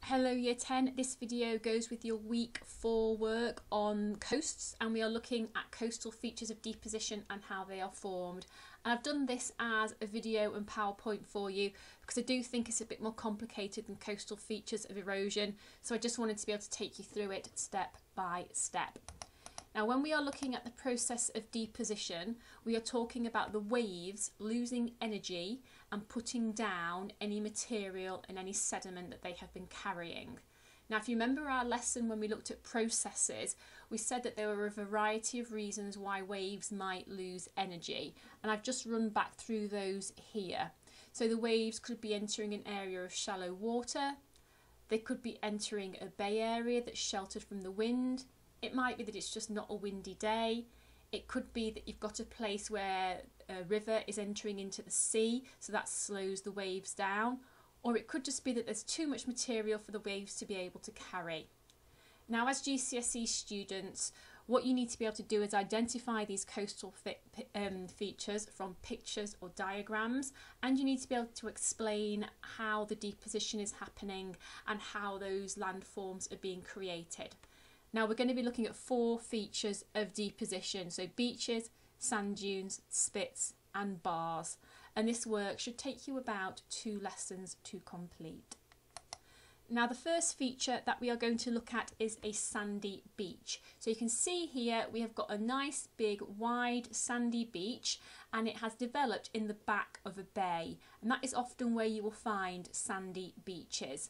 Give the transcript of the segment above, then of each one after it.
Hello Year 10, this video goes with your week 4 work on coasts, and we are looking at coastal features of deposition and how they are formed. And I've done this as a video and PowerPoint for you because I do think it's a bit more complicated than coastal features of erosion, so I just wanted to be able to take you through it step by step. Now, when we are looking at the process of deposition, we are talking about the waves losing energy and putting down any material and any sediment that they have been carrying. Now, if you remember our lesson when we looked at processes, we said that there were a variety of reasons why waves might lose energy, and I've just run back through those here. So the waves could be entering an area of shallow water, they could be entering a bay area that's sheltered from the wind. It might be that it's just not a windy day. It could be that you've got a place where a river is entering into the sea, so that slows the waves down. Or it could just be that there's too much material for the waves to be able to carry. Now, as GCSE students, what you need to be able to do is identify these coastal features from pictures or diagrams, and you need to be able to explain how the deposition is happening and how those landforms are being created. Now, we're going to be looking at 4 features of deposition, so beaches, sand dunes, spits and bars, and this work should take you about 2 lessons to complete. Now, the first feature that we are going to look at is a sandy beach. So you can see here we have got a nice big wide sandy beach, and it has developed in the back of a bay, and that is often where you will find sandy beaches.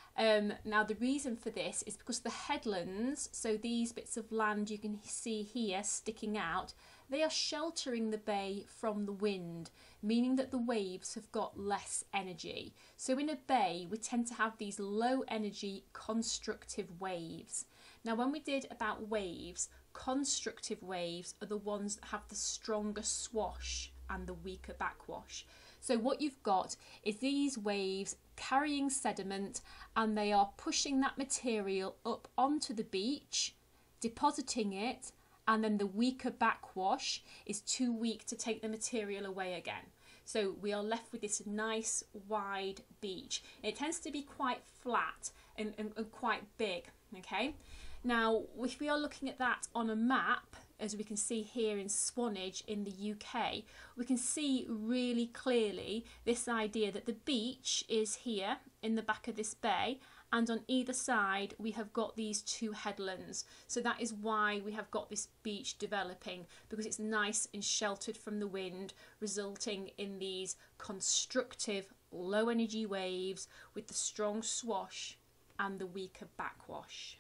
Now, the reason for this is because the headlands, so these bits of land you can see here sticking out, they are sheltering the bay from the wind, meaning that the waves have got less energy. So in a bay, we tend to have these low energy constructive waves. Now, when we did about waves, constructive waves are the ones that have the stronger swash and the weaker backwash. So what you've got is these waves carrying sediment, and they are pushing that material up onto the beach, depositing it, and then the weaker backwash is too weak to take the material away again. So we are left with this nice wide beach. It tends to be quite flat and quite big, okay? Now, if we are looking at that on a map, as we can see here in Swanage in the UK, we can see really clearly this idea that the beach is here in the back of this bay, and on either side we have got these 2 headlands. So that is why we have got this beach developing, because it's nice and sheltered from the wind, resulting in these constructive low energy waves with the strong swash and the weaker backwash.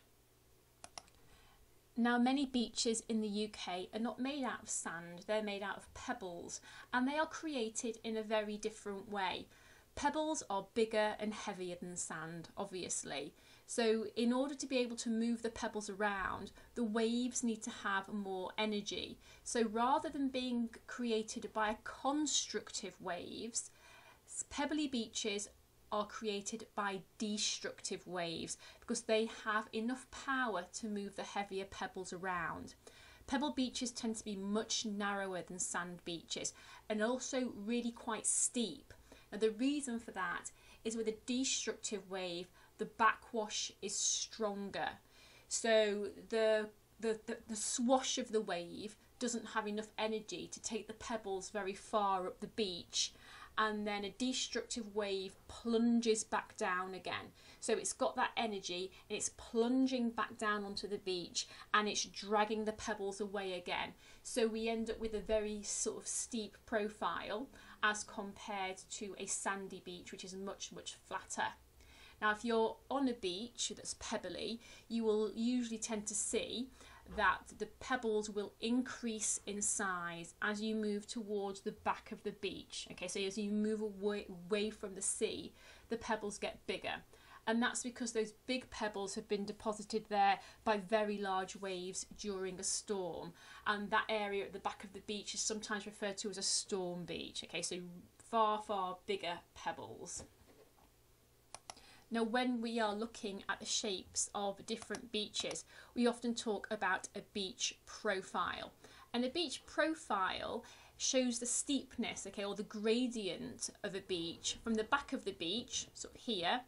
Now, many beaches in the UK are not made out of sand, they're made out of pebbles, and they are created in a very different way. Pebbles are bigger and heavier than sand, obviously. So in order to be able to move the pebbles around, the waves need to have more energy. So rather than being created by constructive waves, pebbly beaches are created by destructive waves because they have enough power to move the heavier pebbles around. Pebble beaches tend to be much narrower than sand beaches and also really quite steep. Now, the reason for that is with a destructive wave, the backwash is stronger. So the swash of the wave doesn't have enough energy to take the pebbles very far up the beach, and then a destructive wave plunges back down again. So it's got that energy and it's plunging back down onto the beach, and it's dragging the pebbles away again. So we end up with a very sort of steep profile as compared to a sandy beach, which is much flatter. Now, if you're on a beach that's pebbly, you will usually tend to see that the pebbles will increase in size as you move towards the back of the beach. Okay, so as you move away from the sea, the pebbles get bigger. And that's because those big pebbles have been deposited there by very large waves during a storm. And that area at the back of the beach is sometimes referred to as a storm beach. Okay, so far bigger pebbles. Now, when we are looking at the shapes of different beaches, we often talk about a beach profile. And a beach profile shows the steepness, okay, or the gradient of a beach from the back of the beach, so here,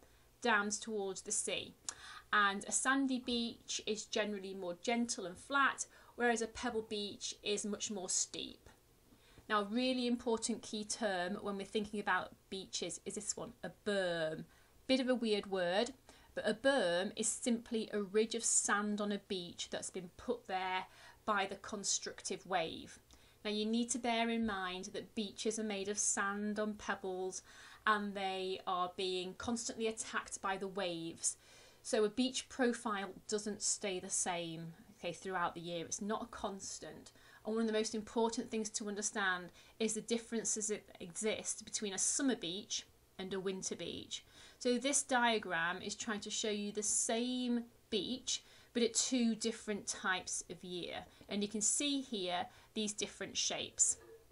down towards the sea. And a sandy beach is generally more gentle and flat, whereas a pebble beach is much more steep. Now, a really important key term when we're thinking about beaches is this one, a berm. Bit of a weird word, but a berm is simply a ridge of sand on a beach that's been put there by the constructive wave. Now, you need to bear in mind that beaches are made of sand and pebbles, and they are being constantly attacked by the waves. So a beach profile doesn't stay the same, okay, throughout the year. It's not a constant. And one of the most important things to understand is the differences that exist between a summer beach and a winter beach. So this diagram is trying to show you the same beach, but at two different types of year. And you can see here these different shapes.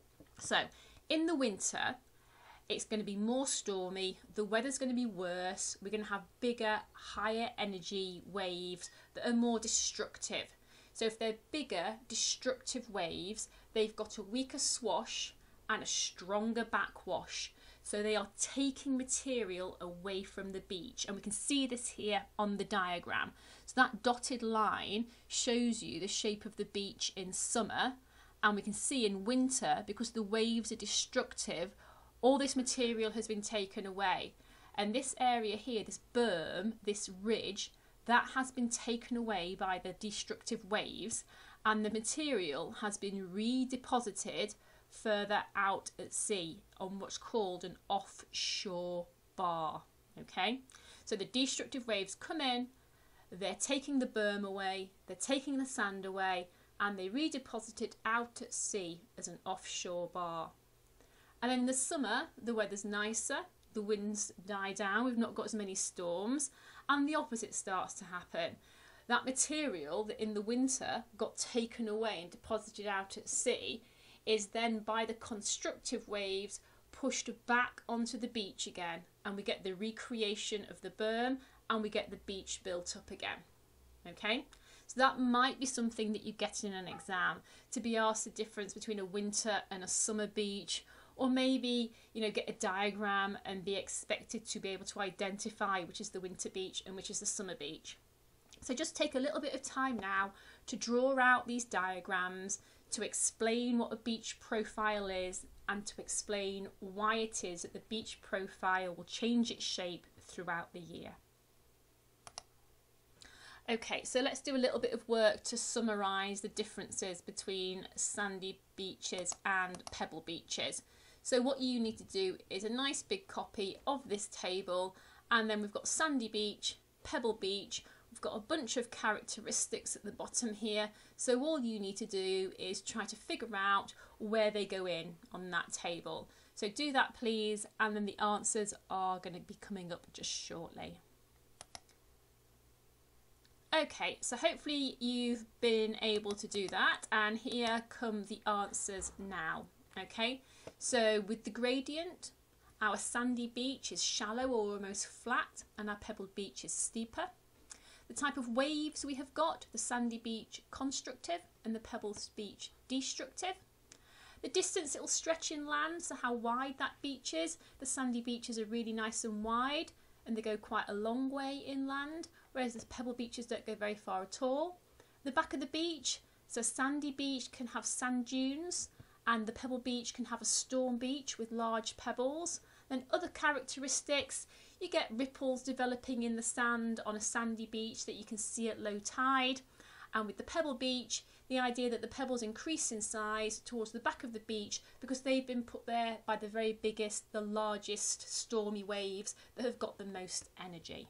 So in the winter, it's going to be more stormy, the weather's going to be worse, we're going to have bigger, higher energy waves that are more destructive. So if they're bigger, destructive waves, they've got a weaker swash and a stronger backwash. So they are taking material away from the beach. And we can see this here on the diagram. So that dotted line shows you the shape of the beach in summer. And we can see in winter, because the waves are destructive, all this material has been taken away. And this area here, this berm, this ridge, that has been taken away by the destructive waves, and the material has been redeposited further out at sea on what's called an offshore bar. Okay, so the destructive waves come in, they're taking the berm away, they're taking the sand away, and they redeposit it out at sea as an offshore bar. And then in the summer, the weather's nicer, the winds die down, we've not got as many storms, and the opposite starts to happen. That material that in the winter got taken away and deposited out at sea is then by the constructive waves pushed back onto the beach again, and we get the recreation of the berm and we get the beach built up again. Okay, so that might be something that you get in an exam, to be asked the difference between a winter and a summer beach, or maybe, you know, get a diagram and be expected to be able to identify which is the winter beach and which is the summer beach. So just take a little bit of time now to draw out these diagrams, to explain what a beach profile is, and to explain why it is that the beach profile will change its shape throughout the year. Okay, so let's do a little bit of work to summarise the differences between sandy beaches and pebble beaches. So what you need to do is a nice big copy of this table, and then we've got sandy beach, pebble beach, we've got a bunch of characteristics at the bottom here, so all you need to do is try to figure out where they go in on that table. So do that please, and then the answers are going to be coming up just shortly. Okay, so hopefully you've been able to do that, and here come the answers now. Okay, so with the gradient, our sandy beach is shallow or almost flat, and our pebbled beach is steeper. The type of waves we have got, the sandy beach constructive and the pebbled beach destructive. The distance it will stretch inland, so how wide that beach is. The sandy beaches are really nice and wide, and they go quite a long way inland, whereas the pebble beaches don't go very far at all. The back of the beach, so sandy beach can have sand dunes, and the pebble beach can have a storm beach with large pebbles. Then other characteristics, you get ripples developing in the sand on a sandy beach that you can see at low tide. And with the pebble beach, the idea that the pebbles increase in size towards the back of the beach because they've been put there by the very biggest, the largest stormy waves that have got the most energy.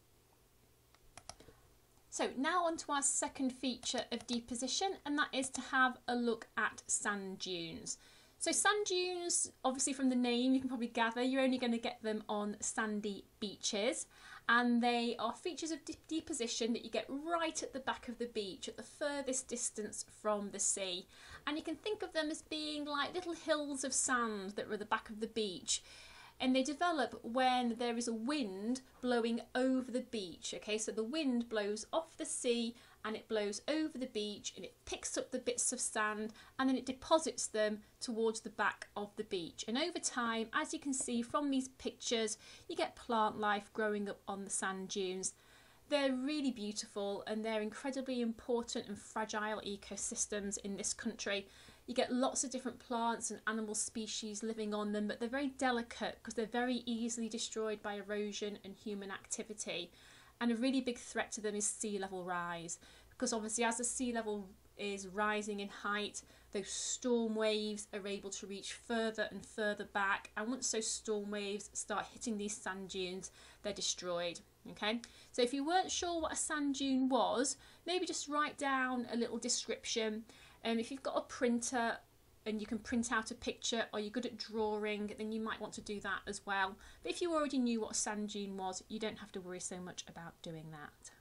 So now on to our second feature of deposition, and that is to have a look at sand dunes. So sand dunes, obviously from the name you can probably gather, you're only going to get them on sandy beaches, and they are features of deposition that you get right at the back of the beach, at the furthest distance from the sea. And you can think of them as being like little hills of sand that are at the back of the beach. And they develop when there is a wind blowing over the beach. Okay, so the wind blows off the sea and it blows over the beach and it picks up the bits of sand and then it deposits them towards the back of the beach. And over time, as you can see from these pictures, you get plant life growing up on the sand dunes. They're really beautiful and they're incredibly important and fragile ecosystems in this country. You get lots of different plants and animal species living on them, but they're very delicate because they're very easily destroyed by erosion and human activity. And a really big threat to them is sea level rise, because obviously as the sea level is rising in height, those storm waves are able to reach further and further back, and once those storm waves start hitting these sand dunes, they're destroyed. Okay, so if you weren't sure what a sand dune was, maybe just write down a little description. If you've got a printer and you can print out a picture, or you're good at drawing, then you might want to do that as well. But if you already knew what a sand dune was, you don't have to worry so much about doing that.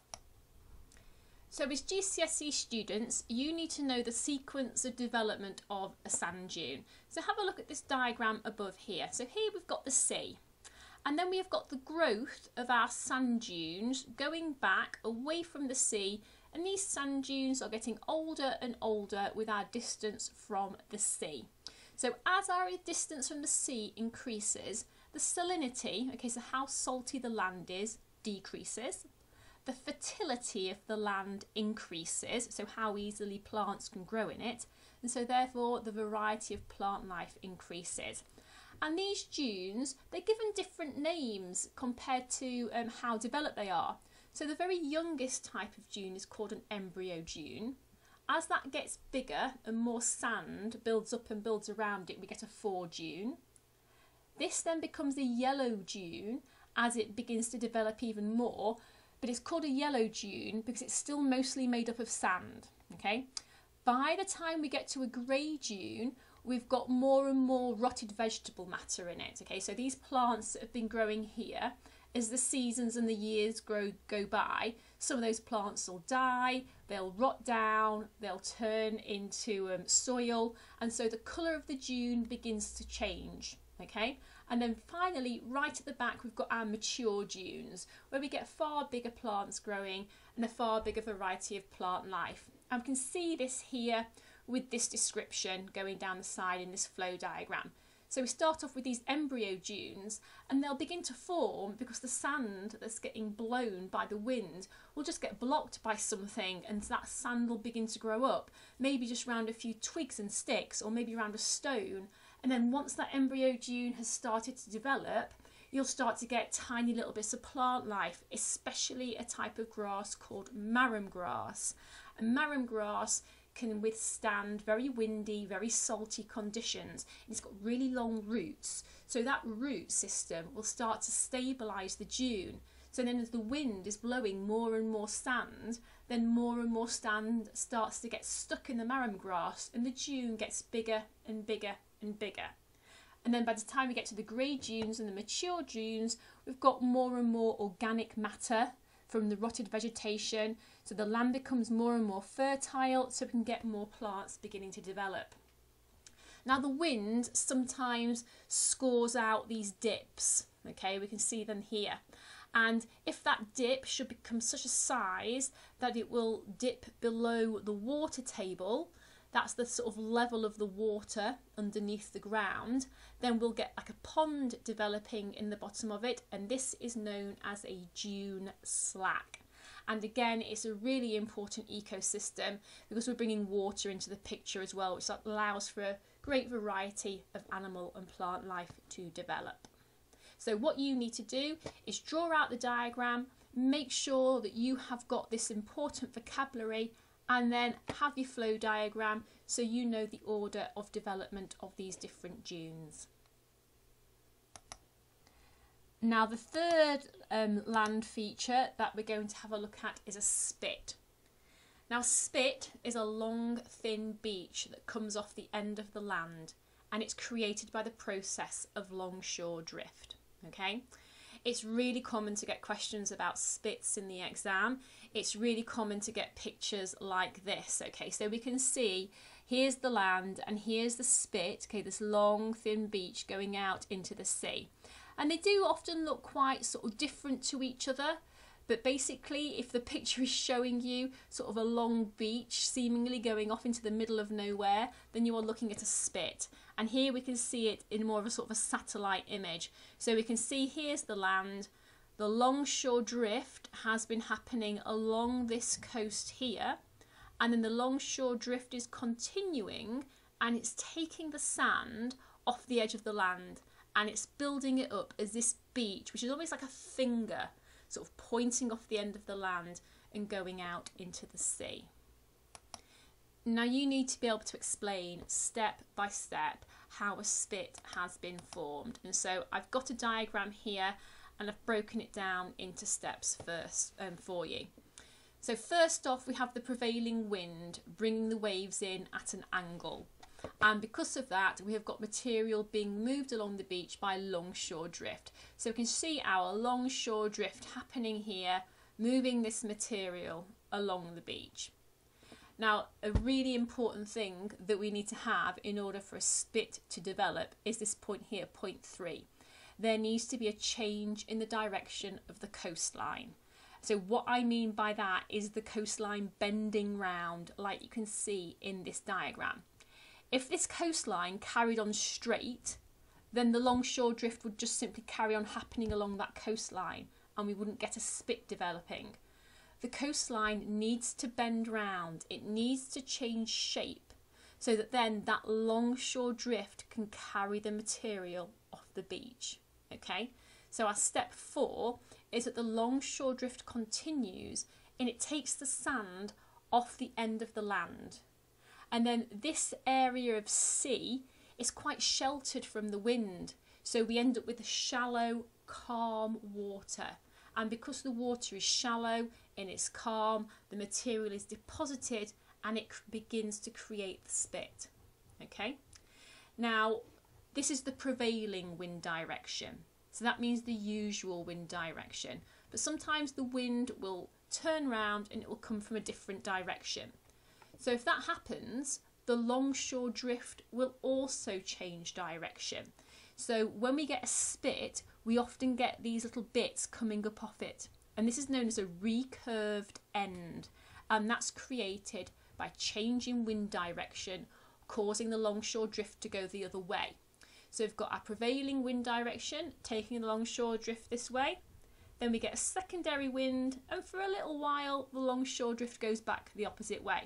So as GCSE students, you need to know the sequence of development of a sand dune. So have a look at this diagram above here. So here we've got the sea. And then we have got the growth of our sand dunes going back away from the sea, and these sand dunes are getting older and older with our distance from the sea. So as our distance from the sea increases, the salinity, okay, so how salty the land is, decreases. The fertility of the land increases, so how easily plants can grow in it, and so therefore the variety of plant life increases. And these dunes, they're given different names compared to how developed they are. So the very youngest type of dune is called an embryo dune. As that gets bigger and more sand builds up and builds around it, we get a foredune. This then becomes a yellow dune as it begins to develop even more, but it's called a yellow dune because it's still mostly made up of sand. Okay. By the time we get to a grey dune, we've got more and more rotted vegetable matter in it. Okay, so these plants that have been growing here, as the seasons and the years go by, some of those plants will die, they'll rot down, they'll turn into soil, and so the colour of the dune begins to change. Okay, and then finally, right at the back, we've got our mature dunes, where we get far bigger plants growing and a far bigger variety of plant life. And we can see this here with this description going down the side in this flow diagram. So we start off with these embryo dunes, and they'll begin to form because the sand that's getting blown by the wind will just get blocked by something, and that sand will begin to grow up, maybe just around a few twigs and sticks, or maybe around a stone. And then once that embryo dune has started to develop, you'll start to get tiny little bits of plant life, especially a type of grass called marram grass. And marram grass can withstand very windy, very salty conditions. It's got really long roots, so that root system will start to stabilise the dune. So then as the wind is blowing more and more sand, then more and more sand starts to get stuck in the marram grass, and the dune gets bigger and bigger and bigger. And then by the time we get to the grey dunes and the mature dunes, we've got more and more organic matter from the rotted vegetation, so the land becomes more and more fertile, so we can get more plants beginning to develop. Now the wind sometimes scores out these dips, okay, we can see them here, and if that dip should become such a size that it will dip below the water table, that's the sort of level of the water underneath the ground, then we'll get like a pond developing in the bottom of it, and this is known as a dune slack. And again, it's a really important ecosystem because we're bringing water into the picture as well, which allows for a great variety of animal and plant life to develop. So what you need to do is draw out the diagram, make sure that you have got this important vocabulary, and then have your flow diagram so you know the order of development of these different dunes. Now the third land feature that we're going to have a look at is a spit. Now spit is a long thin beach that comes off the end of the land, and it's created by the process of longshore drift. Okay, it's really common to get questions about spits in the exam. It's really common to get pictures like this. Okay, so we can see here's the land and here's the spit, okay, this long thin beach going out into the sea. And they do often look quite sort of different to each other, But basically, if the picture is showing you sort of a long beach seemingly going off into the middle of nowhere, then you are looking at a spit. And here we can see it in more of a sort of a satellite image. So we can see here's the land. The longshore drift has been happening along this coast here, and then the longshore drift is continuing and it's taking the sand off the edge of the land and it's building it up as this beach, which is almost like a finger sort of pointing off the end of the land and going out into the sea. Now you need to be able to explain step by step how a spit has been formed, and so I've got a diagram here and I've broken it down into steps first for you. So first off, we have the prevailing wind bringing the waves in at an angle, and because of that we have got material being moved along the beach by longshore drift. So we can see our longshore drift happening here, moving this material along the beach. Now, a really important thing that we need to have in order for a spit to develop is this point here, point 3. There needs to be a change in the direction of the coastline. So what I mean by that is the coastline bending round, like you can see in this diagram. If this coastline carried on straight, then the longshore drift would just simply carry on happening along that coastline and we wouldn't get a spit developing. The coastline needs to bend round, it needs to change shape so that then that longshore drift can carry the material off the beach. Okay, so our step 4 is that the longshore drift continues and it takes the sand off the end of the land. And then this area of sea is quite sheltered from the wind, so we end up with a shallow, calm water. And because the water is shallow and it's calm, the material is deposited and it begins to create the spit. Okay, now this is the prevailing wind direction. So that means the usual wind direction. But sometimes the wind will turn round and it will come from a different direction. So if that happens, the longshore drift will also change direction. So when we get a spit, we often get these little bits coming up off it. And this is known as a recurved end. And that's created by changing wind direction, causing the longshore drift to go the other way. So we've got our prevailing wind direction taking the longshore drift this way. Then we get a secondary wind, and for a little while the longshore drift goes back the opposite way.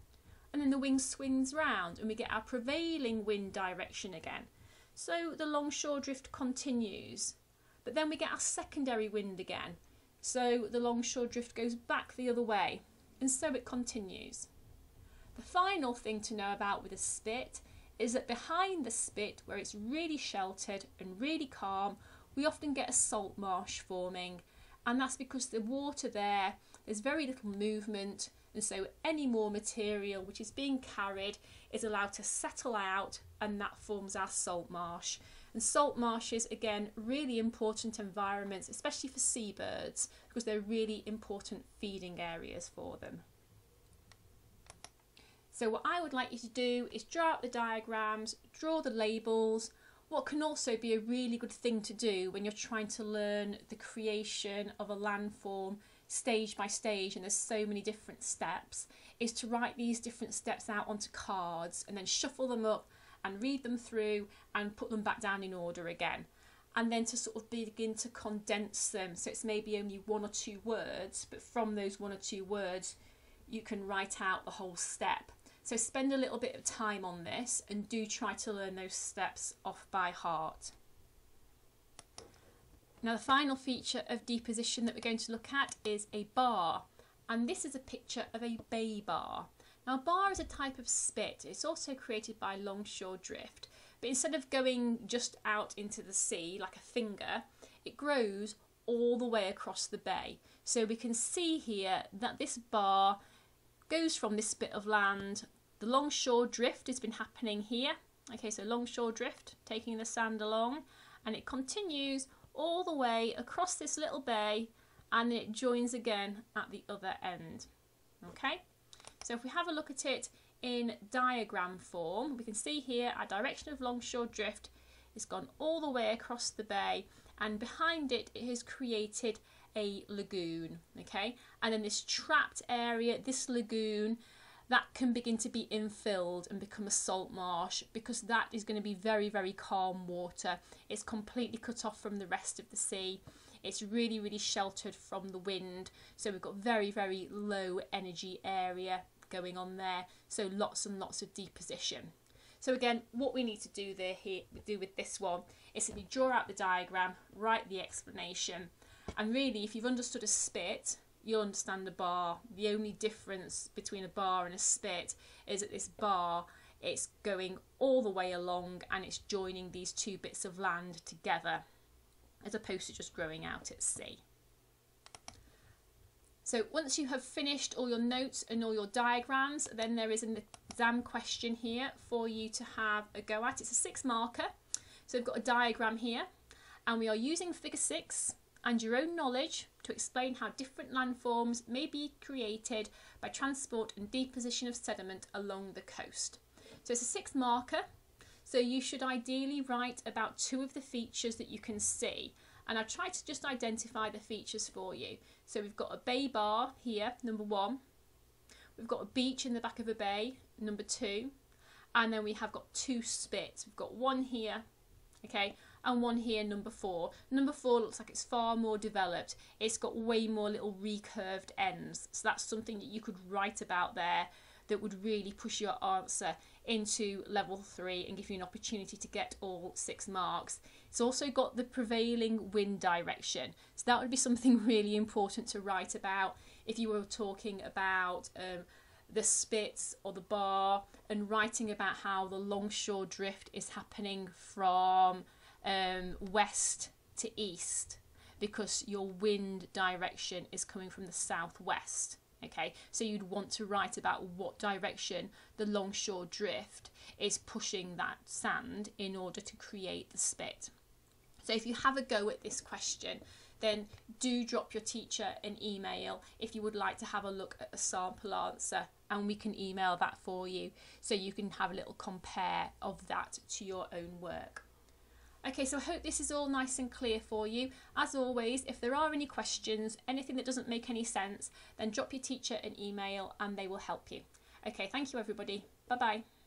And then the wind swings round and we get our prevailing wind direction again. So the longshore drift continues. But then we get our secondary wind again. So the longshore drift goes back the other way. And so it continues. The final thing to know about with a spit is that behind the spit, where it's really sheltered and really calm, we often get a salt marsh forming, and that's because the water there's very little movement, and so any more material which is being carried is allowed to settle out, and that forms our salt marsh. And salt marshes, again, really important environments, especially for seabirds, because they're really important feeding areas for them. So what I would like you to do is draw out the diagrams, draw the labels. What can also be a really good thing to do when you're trying to learn the creation of a landform stage by stage, and there's so many different steps, is to write these different steps out onto cards and then shuffle them up and read them through and put them back down in order again. And then to sort of begin to condense them, so it's maybe only 1 or 2 words, but from those 1 or 2 words you can write out the whole step. So spend a little bit of time on this and do try to learn those steps off by heart. Now the final feature of deposition that we're going to look at is a bar, and this is a picture of a bay bar. Now a bar is a type of spit. It's also created by longshore drift, but instead of going just out into the sea like a finger, it grows all the way across the bay. So we can see here that this bar goes from this bit of land. The longshore drift has been happening here. Okay, so longshore drift taking the sand along, and it continues all the way across this little bay, and it joins again at the other end. Okay, so if we have a look at it in diagram form, we can see here our direction of longshore drift has gone all the way across the bay, and behind it, it has created a lagoon, okay? And then this trapped area, this lagoon, that can begin to be infilled and become a salt marsh, because that is going to be very, very calm water. It's completely cut off from the rest of the sea. It's really, really sheltered from the wind. So we've got very, very low energy area going on there. So lots and lots of deposition. So again, what we need to do with this one is simply draw out the diagram, write the explanation. And really, if you've understood a spit, you'll understand a bar. The only difference between a bar and a spit is that this bar, it's going all the way along and it's joining these two bits of land together, as opposed to just growing out at sea. So once you have finished all your notes and all your diagrams, then there is an exam question here for you to have a go at. It's a 6 marker. So we've got a diagram here, and we are using figure 6 and your own knowledge to explain how different landforms may be created by transport and deposition of sediment along the coast. So it's a 6 marker. So you should ideally write about 2 of the features that you can see. And I've tried to just identify the features for you. So we've got a bay bar here, number 1. We've got a beach in the back of a bay, number 2. And then we have got 2 spits. We've got 1 here, okay, and 1 here, number 4. Number 4 looks like it's far more developed. It's got way more little recurved ends. So that's something that you could write about there that would really push your answer into level 3 and give you an opportunity to get all 6 marks. It's also got the prevailing wind direction. So that would be something really important to write about if you were talking about the spits or the bar, and writing about how the longshore drift is happening from west to east, because your wind direction is coming from the southwest. Okay, so you'd want to write about what direction the longshore drift is pushing that sand in order to create the spit. So if you have a go at this question, then do drop your teacher an email if you would like to have a look at a sample answer, and we can email that for you so you can have a little compare of that to your own work. Okay, so I hope this is all nice and clear for you. As always, if there are any questions, anything that doesn't make any sense, then drop your teacher an email and they will help you. Okay, thank you everybody. Bye-bye.